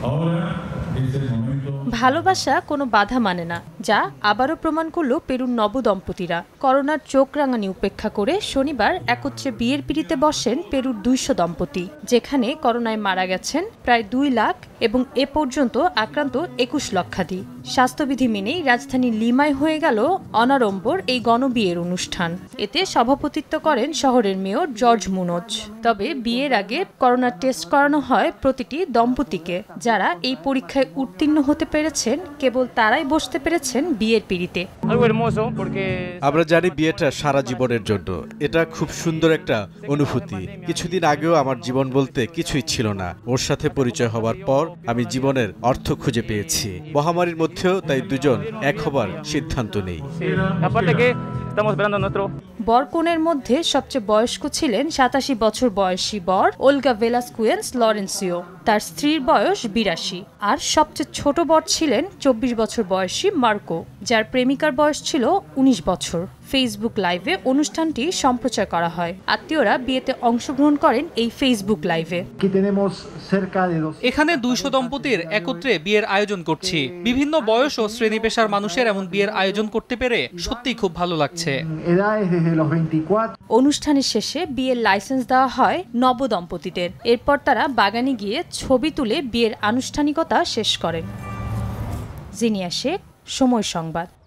ভালোবাসা কোনো বাধা মানে না, যা আবারও প্রমাণ করলো পেরুর নবদম্পতিরা। করোনার চোখ রাঙানি উপেক্ষা করে শনিবার একত্রে বিয়ের পিঁড়িতে বসেন পেরুর 200 দম্পতি, যেখানে করোনায় মারা গেছেন প্রায় 2 লাখ এবং এ পর্যন্ত আক্রান্ত 21 লক্ষাধিক। স্বাস্থ্যবিধি মেনেই রাজধানী লিমায় হয়ে গেল অনাড়ম্বর এই গণবিয়ের অনুষ্ঠান। এতে সভাপতিত্ব করেন শহরের মেয়র জর্জ মুনোজ। তবে বিয়ের আগে করোনার টেস্ট করানো হয় প্রতিটি দম্পতিকে। যারা এই পরীক্ষায় উত্তীর্ণ হতে পেরেছেন, কেবল তারাই বসতে পেরেছেন বিয়ের পিঁড়িতে। আমরা জানি বিয়েটা সারা জীবনের জন্য। এটা খুব সুন্দর একটা অনুভূতি। কিছুদিন আগেও আমার জীবন বলতে কিছুই ছিল না। ওর সাথে পরিচয় হওয়ার পর আমি জীবনের অর্থ খুঁজে পেয়েছি। মহামারীর মধ্যেও তাই দুজন এক হবার সিদ্ধান্ত নেই। বরকনের মধ্যে সবচেয়ে বয়স্ক ছিলেন 87 বছর বয়সী বর ওলগা ভেলাস্কুয়েন্স লরেন্সিও। তার স্ত্রীর বয়স 82। আর সবচেয়ে ছোট বর ছিলেন 24 বছর বয়সী মার্কো, যার প্রেমিকার বয়স ছিল 19 বছর। ফেসবুক লাইভে অনুষ্ঠানটি সম্প্রচার করা হয়। আত্মীয়রা বিয়েতে অংশগ্রহণ করেন এই ফেসবুক লাইভে। এখানে 200 দম্পতির একত্রে বিয়ের আয়োজন করছি। বিভিন্ন বয়স ও শ্রেণী পেশার মানুষের এমন বিয়ের আয়োজন করতে পেরে সত্যিই খুব ভালো লাগছে। অনুষ্ঠানের শেষে বিয়ের লাইসেন্স দেওয়া হয় নবদম্পতিদের। এরপর তারা বাগানে গিয়ে ছবি তুলে বিয়ের আনুষ্ঠানিকতা শেষ করেন। জিনিয়া শেখ, সময় সংবাদ।